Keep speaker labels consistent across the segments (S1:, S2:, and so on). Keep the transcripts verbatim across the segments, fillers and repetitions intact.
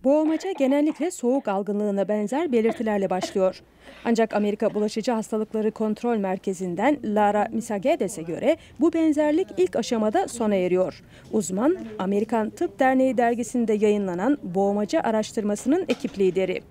S1: Boğmaca genellikle soğuk algınlığına benzer belirtilerle başlıyor. Ancak Amerika Bulaşıcı Hastalıkları Kontrol Merkezi'nden Lara Misagedes'e göre bu benzerlik ilk aşamada sona eriyor. Uzman, Amerikan Tıp Derneği dergisinde yayınlanan boğmaca araştırmasının ekip lideri.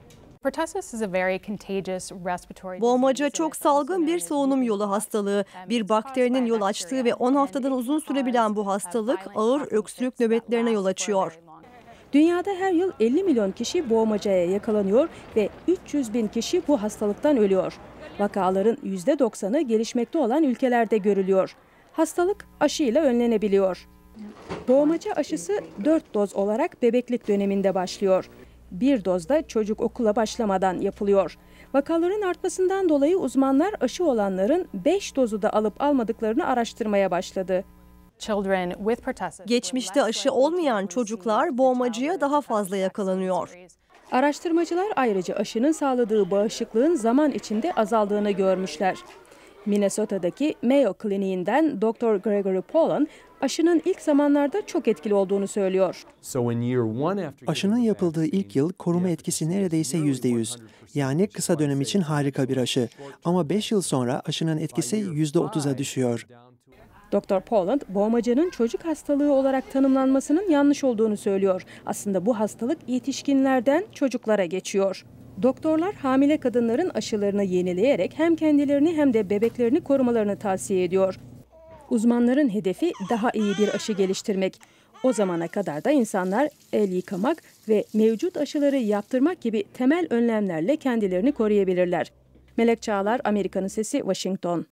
S2: Boğmaca çok salgın bir solunum yolu hastalığı. Bir bakterinin yol açtığı ve on haftadan uzun sürebilen bu hastalık ağır öksürük nöbetlerine yol açıyor.
S1: Dünyada her yıl elli milyon kişi boğmacaya yakalanıyor ve üç yüz bin kişi bu hastalıktan ölüyor. Vakaların yüzde doksanı gelişmekte olan ülkelerde görülüyor. Hastalık aşıyla önlenebiliyor. Boğmaca aşısı dört doz olarak bebeklik döneminde başlıyor. Bir dozda çocuk okula başlamadan yapılıyor. Vakaların artmasından dolayı uzmanlar aşı olanların beş dozu da alıp almadıklarını araştırmaya başladı.
S2: Geçmişte aşı olmayan çocuklar boğmacaya daha fazla yakalanıyor.
S1: Araştırmacılar ayrıca aşının sağladığı bağışıklığın zaman içinde azaldığını görmüşler. Minnesota'daki Mayo Kliniğinden doktor Gregory Pollan, aşının ilk zamanlarda çok etkili olduğunu söylüyor.
S3: Aşının yapıldığı ilk yıl koruma etkisi neredeyse yüzde yüz. Yani kısa dönem için harika bir aşı. Ama beş yıl sonra aşının etkisi yüzde otuza düşüyor.
S1: doktor Pollan, boğmacanın çocuk hastalığı olarak tanımlanmasının yanlış olduğunu söylüyor. Aslında bu hastalık yetişkinlerden çocuklara geçiyor. Doktorlar hamile kadınların aşılarını yenileyerek hem kendilerini hem de bebeklerini korumalarını tavsiye ediyor. Uzmanların hedefi daha iyi bir aşı geliştirmek. O zamana kadar da insanlar el yıkamak ve mevcut aşıları yaptırmak gibi temel önlemlerle kendilerini koruyabilirler. Melek Çağlar, Amerika'nın Sesi, Washington.